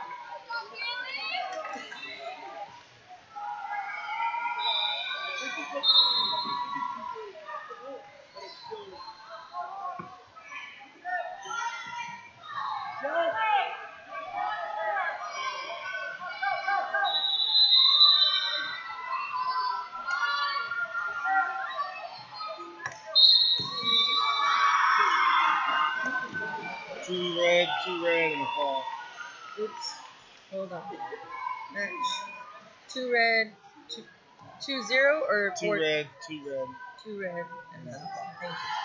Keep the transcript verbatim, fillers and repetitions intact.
Two red, two red, and a fall. Oops. Hold on. Match. Two red, two, two zero, or two four? red, two red. Two red, and then a fall. Thank you.